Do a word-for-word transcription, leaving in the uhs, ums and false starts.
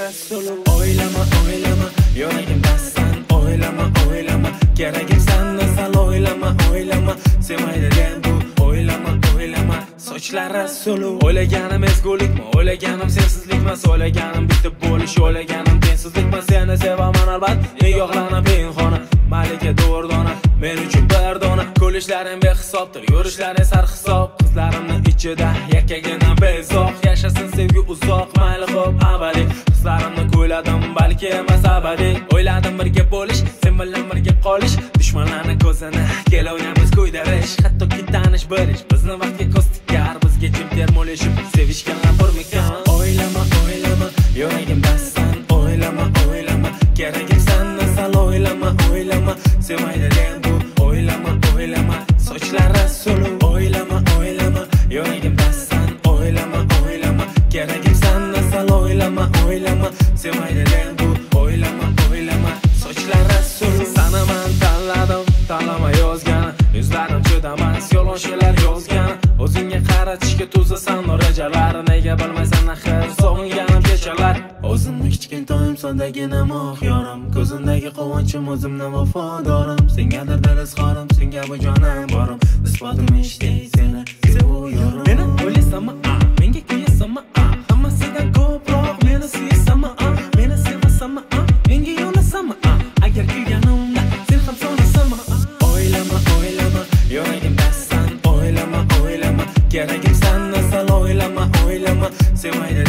rasulu. O'ylama, o'ylama, yuragimdasan. O'ylama, o'ylama, keragim sanda sal. O'ylama, o'ylama, sevmaydi den bu. O'ylama, o'ylama, sochlar rasulu. O'ylaganim ezgulikmi, o'ylaganim sensizlikmas. O'ylaganim bitib bo'lish, o'ylaganim tengsizlikmas. Seni sevaman albat, nigohlarim pinhona. Malika do'rdona, men uchun bir dona. Kulishlarim behisobdir, yurishlaring sarhisob. Qizlarimning ichida yakkagina bezoq. Yashasin sevgi uzoq, mayli xo'p abadiy. Qizlarimni ko'yladim, balki emas abadiy. O'yladim birga bo'lish, sen bilan birga qolish. Dushmanlarning ko'zini kelayapmiz ko'ydarish. Hattoki tanish bilish, bizni vaqtga ko'z tikar. Bizga jim termolashib, sevishgan g'amurmikan. O'ylama, o'ylama, yuragimdasan. O'ylama, o'ylama, keragim sanda sal. O'ylama, o'ylama, sevmaydi den bu. O'ylama, o'ylama, sochlar rasulu. O'ylama, o'ylama, yuragimdasan. O'ylama, o'ylama, keragim sanda sal. O'ylama, o'ylama, sevmaydi den bu. O'ylama, o'ylama, sochlar rasulu. Sana men tanladim, tanlama yozgan. Yuzlarim chidamas, yolg'on she'rlar yozgan. O'zingga qaratishga tuzasan rejalar. Nega bilmaysan axir sog'inganim kechalar. O'zimni kichkintoyim sondagina mohyorim. Ko'zimdagi quvonchim o'zimdan vafodorim. Sengadir dil izhorim, senga bu jonim borim. Isbotim eshitay seni sevuyorum. Meni o'ylaysanmi? Menga kuyasanmi? Hammasidan ko'proq meni suyasanmi? Meni sevasanmi? Menga yo'lasanmi? Agar kuyganimda sen ham so'nasanmi? O'ylama, o'ylama, yuragimdasan. O'ylama, o'ylama, keragim sanda sal. O'ylama, o'ylama, sevmaydi